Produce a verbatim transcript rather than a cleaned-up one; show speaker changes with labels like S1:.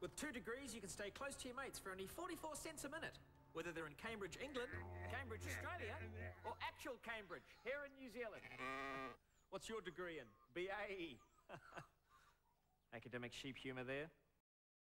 S1: With two degrees, you can stay close to your mates for only forty-four cents a minute, whether they're in Cambridge, England, Cambridge, Australia, or actual Cambridge, here in New Zealand. What's your degree in? B A E. Academic sheep humour there.